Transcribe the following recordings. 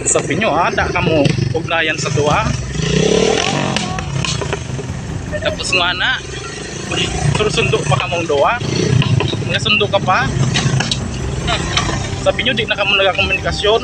Sabi nyo ha, da ka mo ugnayan sa duwa. Tapos nga na, surusundo pa ka mong duwa. Nasundo ka pa. Sabi nyo, di na ka mo nagkakomunikasyon.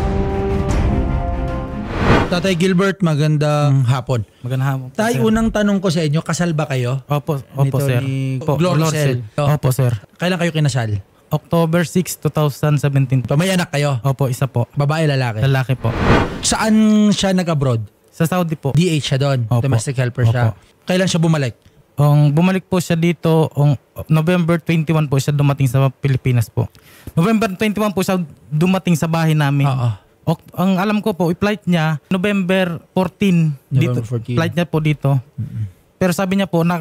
Tatay Gilbert, magandang hapon. Magandang hapon. Tay, unang tanong ko sa inyo, kasal ba kayo? Opo sir. Opo, Gloricel. Opo sir. Kailan kayo kinasal? October 6, 2017 po. May anak kayo? Opo, isa po. Babae, lalaki? Lalaki po. Saan siya nag-abroad? Sa Saudi po. DH siya doon? Opo. Domestic helper siya? Opo. Kailan siya bumalik? Bumalik po siya dito, November 21 po siya dumating sa Pilipinas po. November 21 po siya dumating sa bahay namin. Ang alam ko po, i-flight niya November 14. November dito, 14. Flight niya po dito. Pero sabi niya po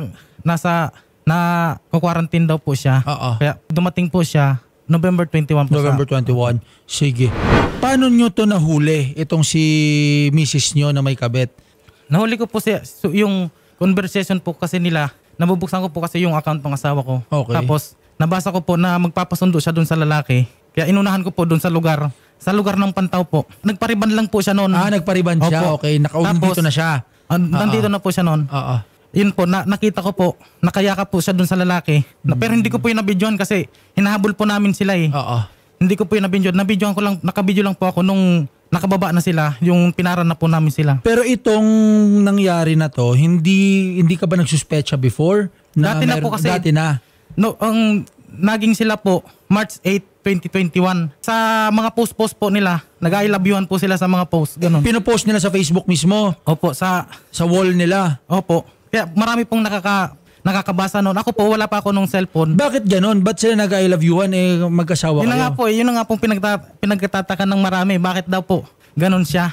na quarantine daw po siya. Kaya dumating po siya November 21 po. November 21. Sige. Paano nyo to nahuli itong si Mrs. nyo na may kabit? Nahuli ko po siya, yung conversation po kasi nila. Nabubuksan ko po kasi yung account ng asawa ko. Okay. Tapos nabasa ko po na magpapasundo siya doon sa lalaki. Kaya inunahan ko po doon sa lugar ng Pantaw po. Nagpariban lang po siya noon. Nagpariban siya. Opo. Okay, nandito na siya. Nandito na po siya noon. Yun po, nakita ko po, nakayakap po siya doon sa lalaki. Pero hindi ko po yung nabidyohan kasi hinahabol po namin sila eh. Hindi ko po yung nabidyohan. Nabidyohan ko lang, nakabidyo lang po ako nung nakababa na sila, yung pinaran na po namin sila. Pero itong nangyari na to, hindi ka ba nagsuspecha before? Dati na po kasi. Dati na. No, naging sila po March 8, 2021. Sa mga post-post po nila, nag-I love you-an po sila sa mga post. Ganun. Pinopost nila sa Facebook mismo? Opo, sa wall nila? Opo. Kaya marami pong nakakabasa noon. Ako po, wala pa ako nung cellphone. Bakit ganun? Ba't sila nag-I love you-an magkasawa kayo? Yun na nga po pinagtatatakan ng marami. Bakit daw po ganun siya?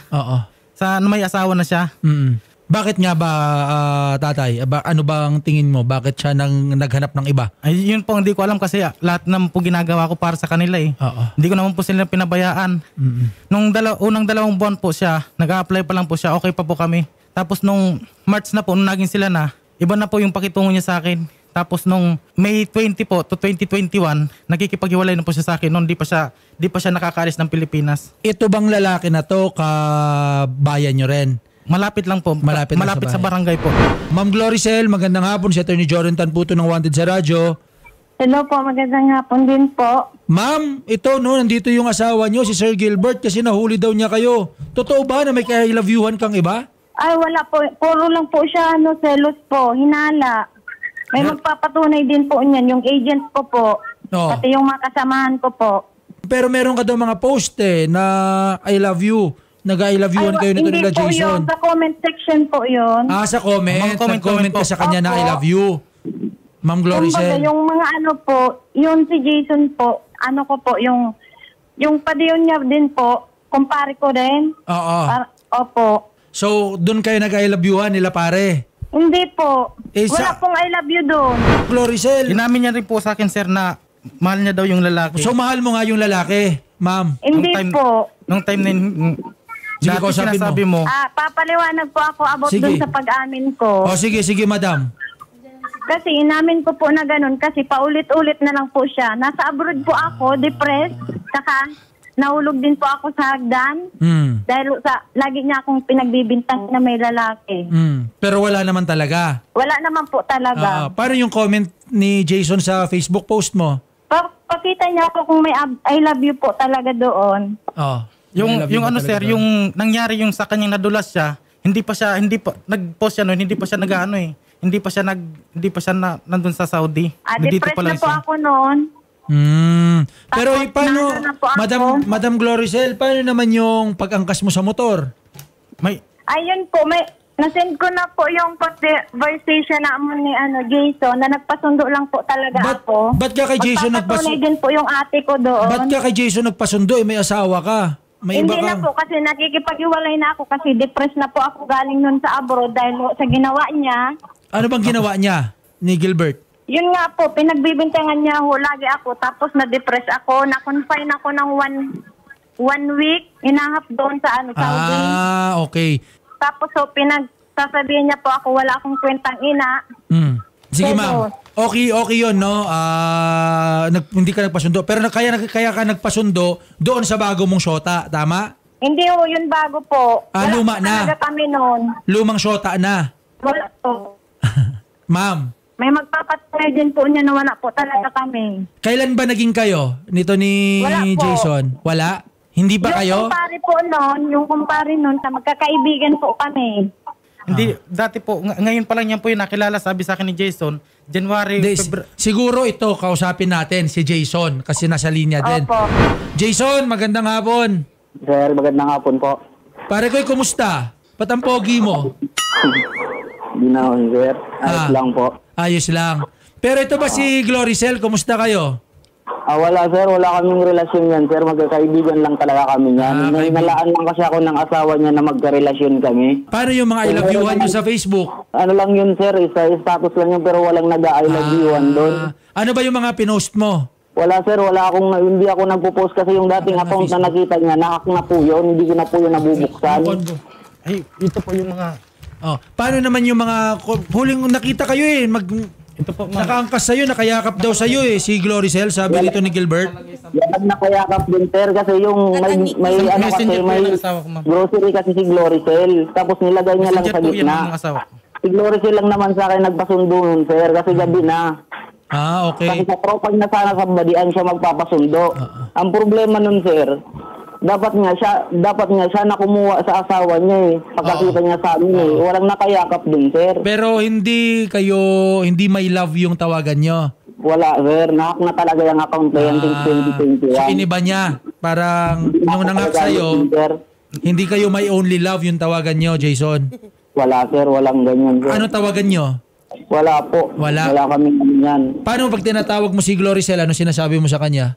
May asawa na siya. Bakit nga ba, tatay? Ano ba ang tingin mo? Bakit siya naghanap ng iba? Ay, yun po, hindi ko alam kasi lahat naman po ginagawa ko para sa kanila eh. Hindi ko naman po sila pinabayaan. Nung unang 2 buwan po siya, nag-a-apply pa lang po siya, okay pa po kami. Tapos nung March na po, nung naging sila na, iba na po yung pakitungo niya sa akin. Tapos nung May 20 po to 2021, nakikipaghiwalay na po siya sa akin. Noon di pa siya nakakaalis ng Pilipinas. Ito bang lalaki na to, kabayan nyo rin? Malapit lang po. Malapit sa barangay po. Ma'am Gloricel, magandang hapon. Si Atty. Jorentan Puto ng Wanted sa radyo. Hello po, magandang hapon din po. Ma'am, nandito yung asawa nyo, si Sir Gilbert, kasi nahuli daw niya kayo. Totoo ba na may I love you-han kang iba? Ay, wala po. Puro lang po siya, selos po, hinala. May magpapatunay din po niyan, yung agent ko po. Pati yung mga kasamahan ko po. Pero meron ka daw mga post na I love you. Nag-I love you-an kayo nito nila Jason. Hindi po yun. Sa comment section po yun. Sa comment. Nag-comment ka sa kanya na I love you. Ma'am Gloricel. Yung mga yun si Jason po, yung padiyon niya din po, kumpare ko din. Opo. So, doon kayo nag-I love you-an nila pare? Hindi po. Wala pong I love you doon. Gloricel. Inamin niya rin po sa akin, sir, na mahal niya daw yung lalaki. So, mahal mo nga yung lalaki, ma'am? Hindi po. Nung time na sige, sinasabi mo. Papaliwanag po ako about dun sa pag-amin ko. Sige, madam. Kasi inamin ko po na ganun kasi paulit-ulit na lang po siya. Nasa abroad po ako, depressed, saka nahulog din po ako sa hagdan. Dahil lagi niya akong pinagbibintang na may lalaki. Pero wala naman talaga? Wala naman po talaga. Paano yung comment ni Jason sa Facebook post mo? Pakita niya ako kung may I love you po talaga doon. Yung sir, yung nangyari yung sa kanyang nadulas siya, hindi pa nag-post siya noon, hindi pa siya nag-ano eh. Hindi pa siya nandun sa Saudi. Depressed na po ako noon. Pero paano, Madam Gloricel, paano naman yung pag-angkas mo sa motor? Ayun po, nasend ko na po yung conversation naman ni Jason na nagpasundo lang po talaga ako. Ba't ka kay Jason nagpasundo? Din po yung ate ko doon. Ba't ka kay Jason nagpasundo? May asawa ka. Hindi na po kasi nakikipag-iwalay na ako kasi depressed na po ako galing nun sa abroad dahil sa ginawa niya. Ano bang ginawa niya ni Gilbert? Yun nga po, pinagbibintangan niya lagi ako tapos na-depress ako, na-confine ako ng one week, inahap doon sa Saudi. Okay. Tapos pinagsasabihin niya po ako wala akong kwentang ina. Sige ma'am, okay yun, no? Hindi ka nagpasundo. Pero kaya ka nagpasundo doon sa bago mong syota, tama? Hindi ho, yun bago po. Ah, Wala luma po na. talaga kami noon. Lumang syota na. Wala po. Ma'am, May magpapatuloy din po niya na wala po talaga kami. kailan ba naging kayo nito ni Wala po. Jason? Wala? Hindi ba kayo? Yung kumpare noon, sa magkakaibigan po kami. Hindi, dati po, ngayon pa lang yan po yung nakilala, sabi sa akin ni Jason, January, Hindi, February. siguro ito, kausapin natin si Jason kasi nasa linya din. Opo. Jason, magandang hapon. Sir, magandang hapon po. Pare ko'y kumusta? Ba't ang pogi mo? Hindi na ako, sir. Ayos Ah. lang po. Ayos lang. Pero ito ba si Gloricel? Kumusta kayo? Wala, sir. Wala kaming relasyon yan, sir. Magkakaibigan lang talaga kami yan. Ah, Nalaan lang kasi ako ng asawa niya na magkarelasyon kami. Paano yung mga I love you-han nyo sa Facebook? Ano lang yun, sir. Status lang yun, pero walang nag-I love you-an doon. Ano ba yung mga pinost mo? Wala, sir. Hindi ako nagpo-post kasi yung dating account na nakita niya, nahack na po yun. Hindi ko na po yun nabubuksan. Ay, ito po yung mga, Oh, paano naman yung mga huling nakita kayo ito po mga, nakaangkas sa'yo, nakayakap daw sa'yo si Gloricel, sabi nito ni Gilbert. Yan nakayakap din, sir. Kasi yung may ano kasi, messenger po may yung asawa ko, ma'am. grocery kasi si Gloricel. Tapos nilagay niya lang messenger sa po yan gitna. ng asawa ko. Si Gloricel lang naman sa akin nagpasundo nun, sir. Kasi gabi na. Ah, Kasi okay. sa tropa na sana sa badian siya magpapasundo. Ang problema nun, sir, dapat nga siya na kumuha sa asawa niya eh. Pagkakita niya sa amin eh. Walang nakayakap din, sir. Pero hindi may love yung tawagan nyo. Wala, sir. Nahack na talaga yung account na yan since 2021. So iniba niya. Parang nung nangak sa'yo, Sir, hindi kayo may only love yung tawagan nyo, Jason. wala, sir. Walang ganyan, sir. Ano tawagan nyo? Wala po. Wala. Wala kaming ganyan. Paano pag tinatawag mo si Gloricel, ano sinasabi mo sa kanya?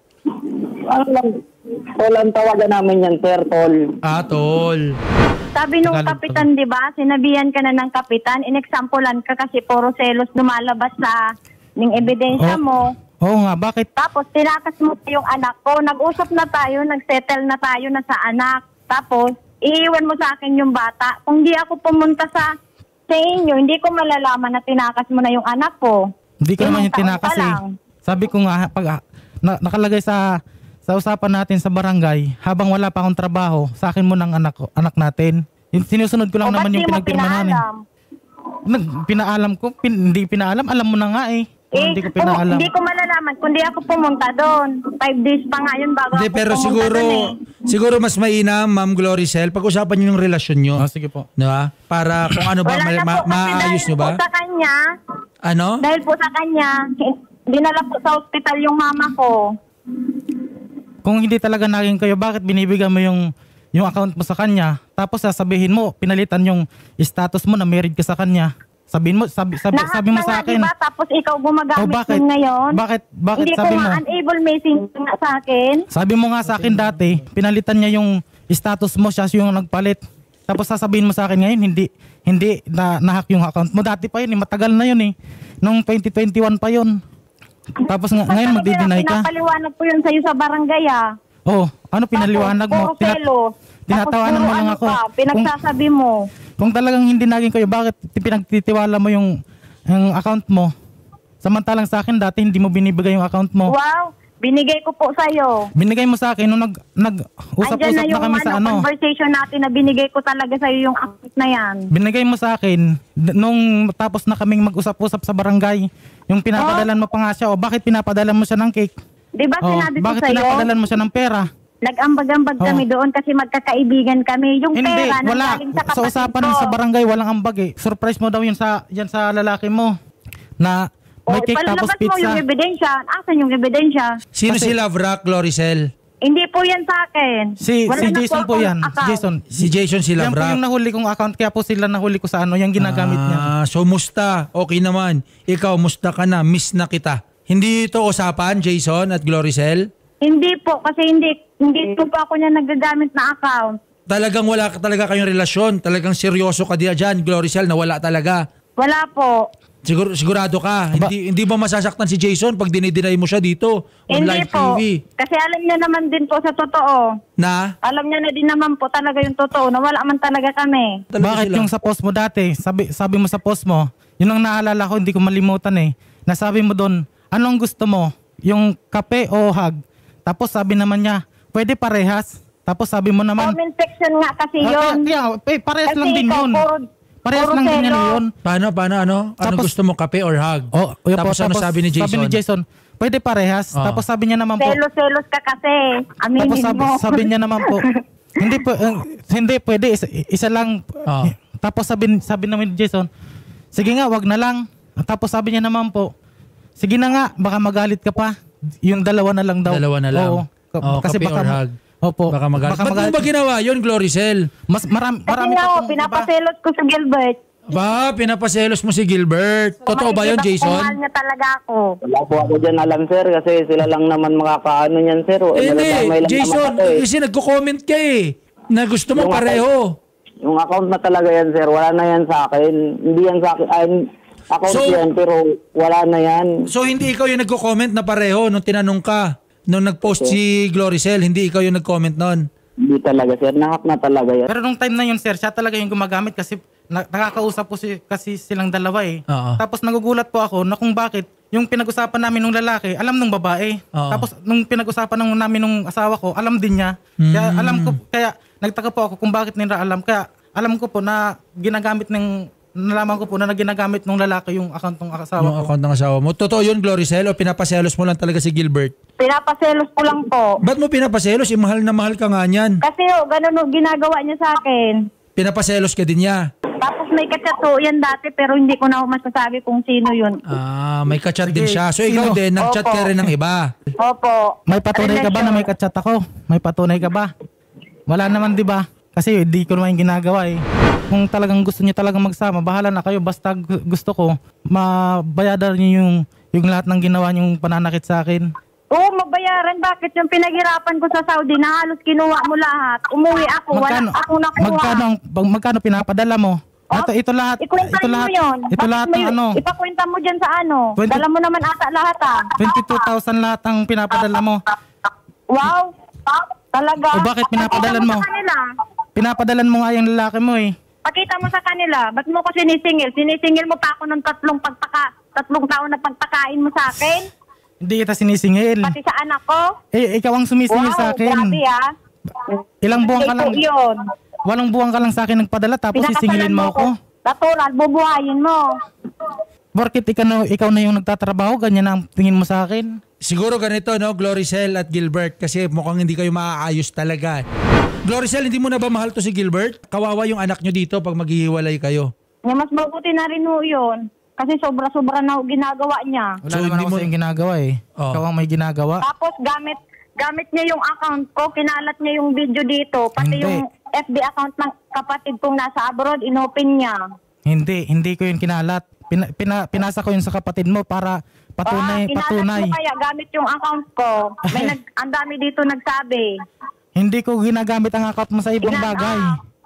Ano lang, tol ang tawagan namin yan, sir, tol. Ah, tol. Sabi nung Tagalog kapitan, di ba? Sinabihan ka na ng kapitan, inexampulan ka kasi puro selos lumalabas sa ng ebidensya mo. Oo nga, bakit? Tapos tinakas mo pa yung anak ko. Nag-usap na tayo, nag-settle na tayo na sa anak. Tapos iiwan mo sa akin yung bata. Kung di ako pumunta sa inyo, hindi ko malalaman na tinakas mo na yung anak ko. Hindi ko naman yung Taon tinakas pa lang. Sabi ko nga, nakalagay sa usapan natin sa barangay, habang wala pa akong trabaho, sa akin mo ng anak natin. Sinusunod ko lang O, naman ba't yung di mo pinagpirmahan eh. pinaalam? Pinaalam ko, hindi pinaalam, alam mo na nga eh. Hindi ko pinaalam. Hindi ko malalaman kung di ako pumunta doon. 5 days pa nga yun bago Hindi, ako pero pumunta doon eh. siguro mas mainam, Ma'am Gloricel, pag-usapan nyo yung relasyon nyo. Oh, sige po. Diba? Para kung ano ba, Wala na po kasi maayos dahil nyo ba? po sa kanya, Ano? dahil po sa kanya, dinala po sa ospital yung mama ko. Kung hindi talaga naging kayo, bakit binibigyan mo yung account mo sa kanya? Tapos sasabihin mo, pinalitan yung status mo na married ka sa kanya. Sabihin mo, sabi mo sa akin. Diba? Tapos ikaw gumagamit Oh, bakit? nun ngayon. Bakit Hindi sabi ko mo? nga unable message nga sa akin. Sabi mo nga sa akin dati, pinalitan niya yung status mo, siya yung nagpalit. Tapos sasabihin mo sa akin ngayon, hindi na-hack yung account mo. Dati pa yun, matagal na yun eh. Noong 2021 pa yun. Tapos ngayon magdi-deny ka. Pinapaliwanag ko yun sa'yo sa barangay ah. Oh, ano pinaliwanag mo? Tapos, puro selos. Tinatawanan Tapos, mo lang puro ako. ano ka, pinagsasabi mo. Kung talagang hindi naging kayo, bakit pinagtitiwala mo yung account mo? Samantalang sa akin dati hindi mo binibigay yung account mo. Wow, binigay ko po sa'yo. Binigay mo sa akin nung nag-usap-usap Andyan na kami sa ano. conversation natin na binigay ko talaga sa'yo yung account na yan. Binigay mo sa akin nung tapos na kaming mag-usap-usap sa barangay. Yung pinapadalan mo pa nga siya, o bakit pinapadalan mo siya ng cake? Di ba Oh, sinabi ko bakit sa'yo? pinapadalan mo siya ng pera? Nag-ambag-ambag kami doon kasi magkakaibigan kami. Yung Hindi, pera wala. nanggaling sa Sa kapatid usapan ko. sa barangay, walang ambag eh. Surprise mo daw yun yan sa lalaki mo. Na may cake tapos palabas mo yung pizza. ebidensya. Asan yung ebidensya? Sino si Love Rock, Gloricel? Hindi po yan sa akin. Si Wala na Jason po akong yan. Si account. Jason. Si Jason, si Yan Love po Rock. yung nahuli kong account. Kaya po sila nahuli ko sa ano. Yung ginagamit niya. So musta? Okay naman. Ikaw, musta ka na? Miss na kita. Hindi ito usapan, Jason at Gloricel? Hindi po, kasi hindi po ako niya nagagamit na account. Talagang wala ka talaga kayong relasyon. Talagang seryoso ka diya dyan, Gloricel, na wala talaga. Wala po. Sigurado ka. Hindi ba masasaktan si Jason pag dinideny mo siya dito on Hindi live po. TV? Kasi alam niya naman din po sa totoo. Na? Alam niya na din naman po talaga yung totoo na wala man talaga kami. Talaga Bakit sila. yung sa post mo dati, sabi mo sa post mo, yun ang naalala ko, hindi ko malimutan eh. Nasabi mo doon, anong gusto mo? Yung kape o hug? Tapos sabi naman niya, pwede parehas. Tapos sabi mo naman, Comment section nga kasi yun. parehas Kasi lang din ikaw, yun. Parehas puro lang din selos. yun. Paano? Ano Tapos- gusto mo, kape or hug? Yun Tapos ano sabi ni Jason? Sabi ni Jason, pwede parehas. Oh. Tapos sabi niya naman po, Selos ka kasi. tapos Aminin mo. sabi niya naman po, hindi pwede, isa lang. Oh. Tapos sabi naman ni Jason, sige nga, wag na lang. Tapos sabi niya naman po, sige na nga, baka magalit ka pa. Yung dalawa na lang daw. Dalawa na lang. Oo. Kape or hug? Opo. Baka magalit. Ba't mo ba ginawa yun, Gloricel? Marami Kasi pa nga, pong iba. pinapaselos ko sa Gilbert. Ba, pinapaselos mo si Gilbert. Totoo ba yun, Makikita ko kung Jason? mahal niya talaga ako. Wala po ako dyan alam, sir, kasi sila lang naman makakaano niyan, sir. Hindi, Nadadamay lang Jason, naman ako, eh. kasi nagko-comment ka na gusto mo Yung pareho. Yung account na talaga yan, sir, wala na yan sa akin. Hindi yan sa akin. Account So- yan, pero wala na yan. So, hindi ikaw yung nagko-comment na pareho nung tinanong ka. Nung nag-post si Gloricel, hindi ikaw yung nag-comment nun. Hindi talaga, sir. Nahak na talaga yan. Pero nung time na yun, sir, siya talaga yung gumagamit kasi nakakausap po kasi silang dalawa eh. Oo. Tapos nagugulat po ako na kung bakit yung pinag-usapan namin ng lalaki, alam ng babae. Oo. Tapos nung pinag-usapan namin ng asawa ko, alam din niya. Kaya nagtaka po ako kung bakit nila alam. Kaya alam ko po na nalaman ko po na ginagamit ng lalaki yung account ng asawa Yung ko. account ng asawa mo. Totoo yun, Gloricel, o pinapaselos mo lang talaga si Gilbert? Pinapaselos ko lang po. Ba't mo pinapaselos? Mahal na mahal ka nga niyan. Kasi ganun ginagawa niya sa akin. Pinapaselos ka din niya. Tapos may kachat yan dati pero hindi ko na masasabi kung sino yun. May kachat din Sige, siya. So ikaw sino? din, nag-chat ka Opo. rin ng iba. Opo. May patunay ka ba na may kachat ako? May patunay ka ba? Wala naman, di ba? Kasi di ko naman yung ginagawa eh. Kung talagang gusto niyo talagang magsama, bahala na kayo. Basta gusto ko, mabayadan niyo yung lahat ng ginawa niyong pananakit sa akin. Oo, mabayaran. Bakit yung pinaghirapan ko sa Saudi na halos kinuha mo lahat? Umuwi ako, wala akong nakuha. Magkano pinapadala mo? Oh, Ito lahat. Ikwenta Ito mo lahat. yun. Ito lahat ng ano. Ipakwenta mo dyan sa ano. 20 Dala mo naman ata lahat 22,000 lahat ang pinapadala mo. Wow. Talaga. O bakit pinapadalan mo? Pakita sa kanila. Pinapadalan mo nga yung lalaki mo eh. Pakita mo sa kanila. Ba't mo ko sinisingil? Sinisingil mo pa ako ng 3 taon na pagpakain mo sa akin? Hindi kita sinisingil. Pati sa anak ko? Ikaw ang sumisingil sa akin. Grabe Ilang buwan ka lang. Ito yun. Walang buwan ka lang sa akin nagpadala tapos sisingilin mo ako. Natural, bubuhayin mo. Bakit ikaw na yung nagtatrabaho, ganyan ang tingin mo sa akin? Siguro ganito, no, Gloricel at Gilbert, kasi mukhang hindi kayo maaayos talaga. Gloricel, hindi mo na ba mahal to si Gilbert? Kawawa yung anak nyo dito pag maghihiwalay kayo. Mas mabuti na rin ho yun. Kasi sobra-sobra na ho ginagawa niya. Wala So, naman hindi ako mo- sa yung ginagawa eh. Oh. Ikaw ang may ginagawa. Tapos gamit niya yung account ko, kinalat niya yung video dito, pati Hindi. yung FB account ng kapatid kong nasa abroad, inopen niya. Hindi ko yun kinalat. Pinasa ko yun sa kapatid mo para patunay. Kinalat mo kaya gamit yung account ko. Ang dami dito nagsabi. Hindi ko ginagamit ang account mo sa ibang bagay.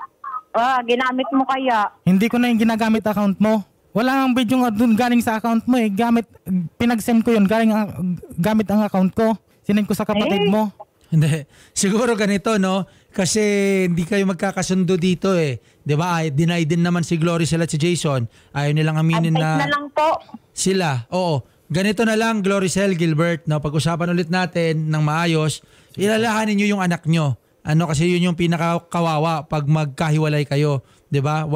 Ginamit mo kaya. Hindi ko na yung ginagamit account mo. Wala ang video nga dun galing sa account mo eh. Pinag-send ko yun gamit ang account ko. Sinend ko sa kapatid mo. Hindi. Siguro ganito, no? Kasi hindi kayo magkakasundo dito eh. 'Di ba? Deny din naman si Gloricel at si Jason. Ayaw nilang aminin Advice na na lang po. sila. Oo. Ganito na lang, Gloricel, Gilbert, no? Pag-usapan ulit natin ng maayos. Ilalahanin niyo yung anak nyo. Kasi yun yung pinakakawawa pag magkahiwalay kayo. 'Di ba?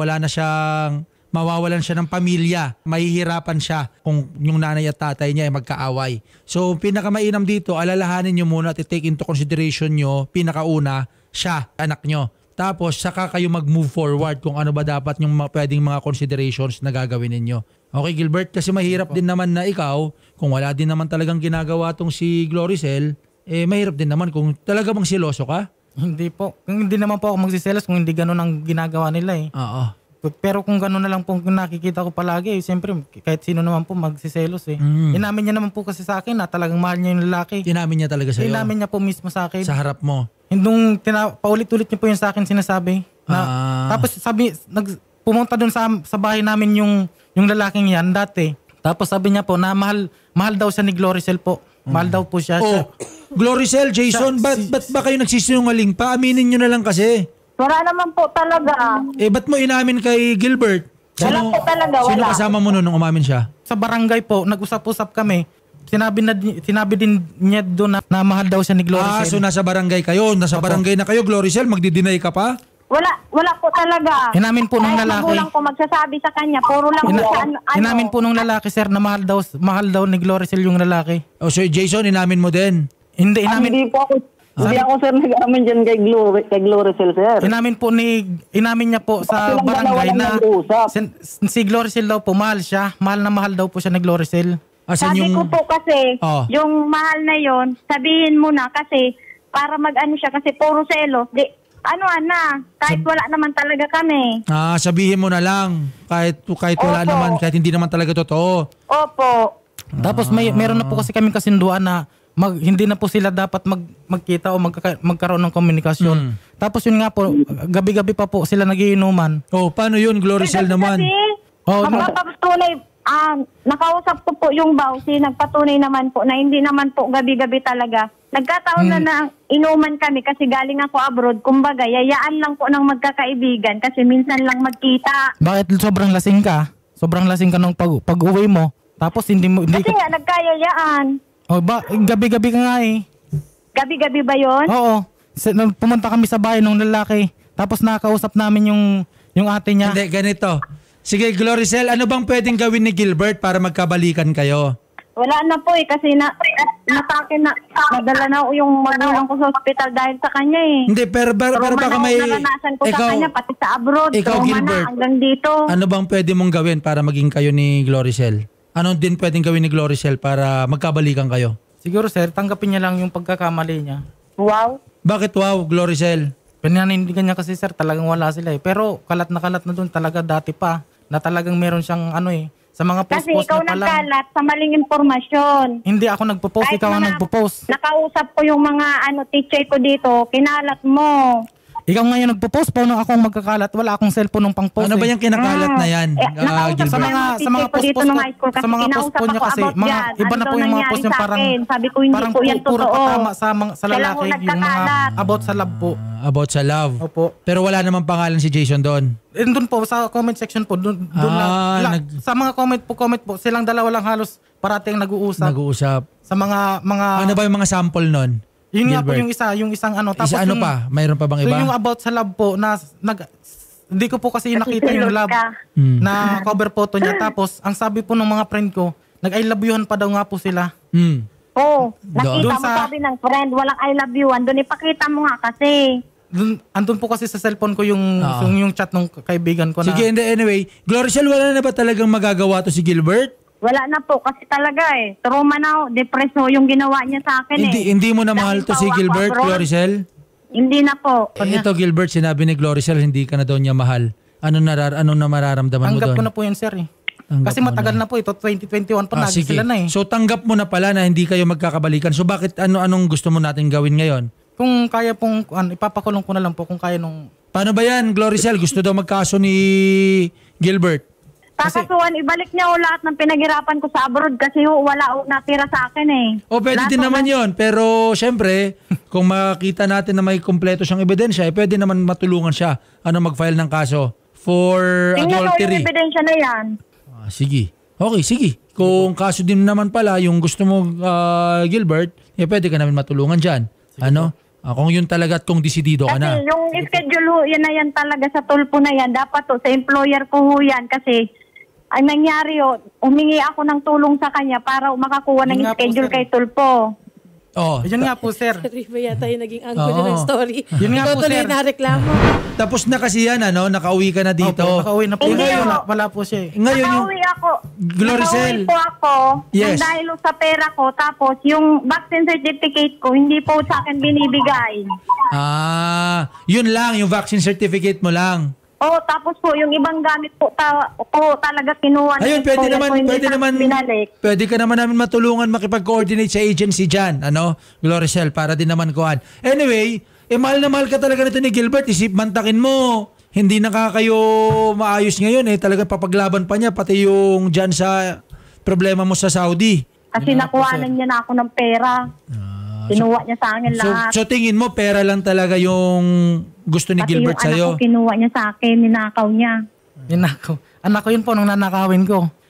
Mawawalan siya ng pamilya. Mahihirapan siya kung yung nanay at tatay niya ay magkaaway. So, pinakamainam dito, alalahanin nyo muna at i-take into consideration nyo, pinakauna, siya, anak nyo. Tapos, saka kayo mag-move forward kung ano ba dapat yung pwedeng mga considerations na gagawin ninyo. Okay, Gilbert, kasi mahirap din naman na ikaw, kung wala din naman talagang ginagawa tong si Gloricel, mahirap din naman kung talaga bang siloso ka. Hindi po. Hindi naman po ako magsiselos kung hindi ganun ang ginagawa nila eh. Oo. Pero kung gano'n na lang po nakikita ko palagi, siyempre kahit sino naman po magsiselos eh. Inamin niya naman po kasi sa akin na talagang mahal niya yung lalaki. Inamin niya talaga sa'yo. Inamin niya po mismo sa akin. Sa harap mo. Nung paulit-ulit niya po yung sa akin sinasabi. Tapos pumunta dun sa bahay namin yung lalaking yan dati. Tapos sabi niya po na mahal daw siya ni Gloricel po. Mahal daw po siya. Gloricel, Jason, ba't ba kayo nagsisinungaling pa? Aminin nyo na lang kasi. Wala naman po talaga. Ba't mo inamin kay Gilbert? Wala po talaga, Sino wala. kasama mo nung umamin siya? Sa barangay po, nag-usap-usap kami. sinabi din niya doon na mahal daw siya ni So Gloricel. nasa barangay kayo. Nasa barangay na kayo, Gloricel, magdi-deny ka pa? Wala po talaga. Inamin po nung Kahit lalaki. magulang ko magsasabi sa kanya, puro lang po siya Inamin po nung lalaki, sir, na mahal daw ni Gloricel yung lalaki. O so Jason, inamin mo din? Hindi, Hindi po ako, hindi ako sir nag-amin dyan kay Gloricel, sir. Inamin niya po sa Silang barangay dalawa na lang nag-uusap. si Gloricel daw po, mahal siya. Mahal na mahal daw po siya ni Gloricel. Asan Sabi ko po kasi, Oh. yung mahal na yon, sabihin mo na kasi, para mag-ano siya, kasi puro selos. Kahit wala naman talaga kami. Sabihin mo na lang. Kahit wala Opo. naman, kahit hindi naman talaga totoo. Opo. Tapos meron na po kasi kaming kasinduan na hindi na po sila dapat magkita o magkaroon ng komunikasyon. Tapos yun nga po, gabi-gabi pa po sila nagiinuman. Paano yun, Gloricel naman? Oh, Magpapatunay, nakausap ko po yung bawsi, nagpatunay naman po na hindi naman po gabi-gabi talaga. Nagkataon na inuman kami kasi galing ako abroad. Kumbaga, yayaan lang po ng magkakaibigan kasi minsan lang magkita. Bakit sobrang lasing ka? Sobrang lasing ka nung pag-uwi mo. Tapos hindi Kasi nga, nagkayayaan. Gabi-gabi ka nga eh. Gabi-gabi ba yon? Oo. Pumunta kami sa bahay ng lalaki. Tapos nakakausap namin yung ate niya. Hindi, ganito. Sige, Gloricel, ano bang pwedeng gawin ni Gilbert para magkabalikan kayo? Wala na po kasi natake na, nadala na yung magulang ko sa ospital dahil sa kanya eh. Hindi, pero baka may... naranasan ko sa kanya, pati sa abroad. Ikaw, trauma Gilbert, na hanggang dito. ano bang pwede mong gawin para maging kayo ni Gloricel? Ano din pwedeng gawin ni Gloricel para magkabalikan kayo? Siguro sir, tanggapin niya lang yung pagkakamali niya. Wow. Bakit wow, Gloricel? Pinanindigan niya kasi sir, talagang wala sila eh. Pero kalat na doon talaga dati pa. Na talagang meron siyang sa mga Kasi post-post ikaw niya pa lang. nagkalat sa maling impormasyon. Hindi ako nagpo-post, ikaw ang nagpo-post. Nakausap ko yung mga teacher ko dito, kinalat mo. Ikaw ngayon nagpo-post, paano ako magkakalat? Wala akong cellphone nung pang-post. Ano ba yung kinakalat na yan, Nakausap ko Gilbert? yung mga teacher ko dito nung high school kasi sa mga kinausap post po niya ako kasi, about yan. iba na po yung mga post niya parang, Sabi ko hindi po yan puro totoo. patama sa Kailan lalaki, ko yung mga nagkakalat. about sa love po. About sa love. Opo. Pero wala namang pangalan si Jason doon. Doon po, sa comment section po, doon sa mga comment po, silang dalawa lang halos parating nag-uusap. Nag-uusap. Sa mga... Ano ba yung mga sample nun? Yun nga po Gilbert? yung isang ano. Tapos Isa ano yung, pa? Mayroon pa bang iba? Yung about sa love po, hindi ko po kasi nakita yung love na cover photo niya. Tapos, ang sabi po ng mga friend ko, nag-I love youhan pa daw nga po sila. Oo. Nakita Doon mo sa- sabi ng friend, walang I love you. Andun ipakita mo nga kasi. Andun po kasi sa cellphone ko yung chat ng kaibigan ko na. Sige, anyway. Gloricel, wala na ba talagang magagawa to si Gilbert? Wala na po kasi talaga eh. Trauma na, depreso yung ginawa niya sa akin Hindi mo na mahal to si Gilbert, Gloricel? Hindi na po. Ito, Gilbert, sinabi ni Gloricel, hindi ka na daw niya mahal. Ano na mararamdaman mo Tanggap doon? ko na po yun, sir eh. Tanggap Kasi mo matagal na po ito, 2021 pa naging sige. sila na eh. So tanggap mo na pala na hindi kayo magkakabalikan. So bakit anong gusto mo natin gawin ngayon? Kung kaya pong, ipapakulong ko na lang po kung kaya nung... Paano ba yan, Gloricel? Gusto daw magkaso ni Gilbert? Kakasuhan, ibalik niya o lahat ng pinaghirapan ko sa abroad kasi wala o natira sa akin eh. O pwede Lahat din ng- naman yon. Pero syempre, kung makita natin na may kumpleto siyang ebidensya, pwede naman matulungan siya mag-file ng kaso for Tingnan mo yung adultery. ebidensya na yan. Sige. Okay, sige. Kung kaso din naman pala yung gusto mo, Gilbert, pwede ka namin matulungan dyan. Kung yun talaga at kung desidido ka na. Kasi yung schedule ho, yan na yan talaga sa tulpo na yan. Dapat sa employer ko ho yan kasi ang nangyari humingi ako ng tulong sa kanya para makakuha ng Yun nga po, schedule sir. kay tulpo. Oh, Yun nga po, sir. Iba yata yung naging angle ng story. Yun nga po, Tutuloy sir. na reklamo. tapos na kasi yan, nakauwi ka na dito. Opo, nakauwi na po. Hindi, Ngayon, oh. wala po siya eh. Ngayon yung... Nakauwi ako. Gloricel. Nakauwi po ako. Yes. Dahil sa pera ko. Tapos yung vaccine certificate ko, hindi po sa akin binibigay. Yun lang, yung vaccine certificate mo lang. Tapos po, yung ibang gamit po, talaga kinuha. ng Ayun, pwede employer naman, ko, hindi pwede sa akin naman, binalik. pwede ka naman namin matulungan makipag-coordinate sa agency dyan, Gloricel, para din naman kuhan. Anyway, mahal na mahal ka talaga nito ni Gilbert, mantakin mo. Hindi na kayo maayos ngayon, talagang papaglaban pa niya, pati yung dyan sa problema mo sa Saudi. Kasi nakuhanan niya na ako ng pera. Kinuha niya sa akin lahat. So tingin mo, pera lang talaga yung gusto ni Pati Gilbert yung anak sa'yo? ko, kinuha niya sa akin, ninakaw niya. Anak ko yun po nung nanakawin ko.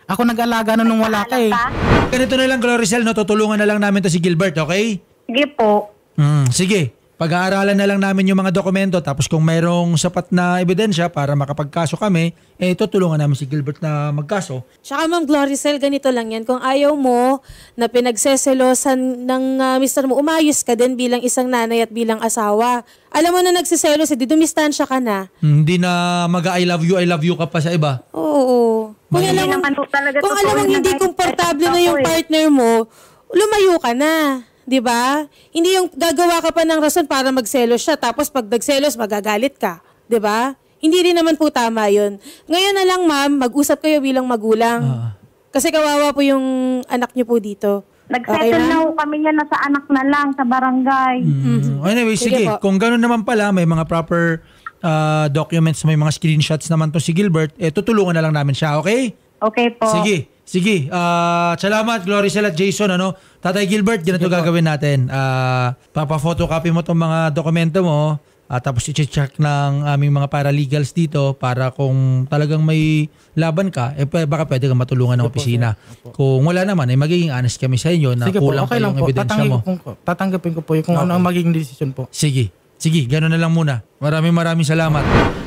Ako nag-alaga nun nung wala ka eh. Ganito na lang, Gloricel, no? Tutulungan na lang namin to si Gilbert, okay? Sige po. Sige. Pag-aaralan na lang namin yung mga dokumento, tapos kung mayroong sapat na ebidensya para makapagkaso kami, tutulungan namin si Gilbert na magkaso. Tsaka Ma'am Gloricel, ganito lang yan. Kung ayaw mo na pinagseselosan ng mister mo, umayos ka din bilang isang nanay at bilang asawa. Alam mo na nagsiselos, dumistansya ka na. Hindi na I love you ka pa sa iba. Oo. Kung alam mo, naman po talaga kung totoo alam mo na hindi kahit komportable na ako yung partner mo, lumayo ka na. 'Di ba? Hindi yung gagawa ka pa ng rason para magselos siya tapos pag nagselos magagalit ka, 'di ba? Hindi rin naman po tama 'yun. Ngayon na lang ma'am, mag-usap kayo bilang magulang. Kasi kawawa po yung anak niyo po dito. Nag-settle na ho kami niya na sa anak na lang sa barangay. Anyway, sige. po. Kung gano'n naman pala, may mga proper documents, may mga screenshots naman to si Gilbert, tutulungan na lang namin siya, okay? Okay po. Sige. Salamat, Gloricel at Jason. Tatay Gilbert, ganito gagawin natin. Papa-photocopy mo itong mga dokumento mo. Tapos i-check ng aming mga paralegals dito para kung talagang may laban ka, baka pwede kang matulungan ng opisina. Kung wala naman, magiging honest kami sa inyo na Sige po, kulang okay pa lang yung po. ebidensya mo. Tatanggapin ko po kung ano ang magiging desisyon po. Sige, gano'n na lang muna. Maraming salamat.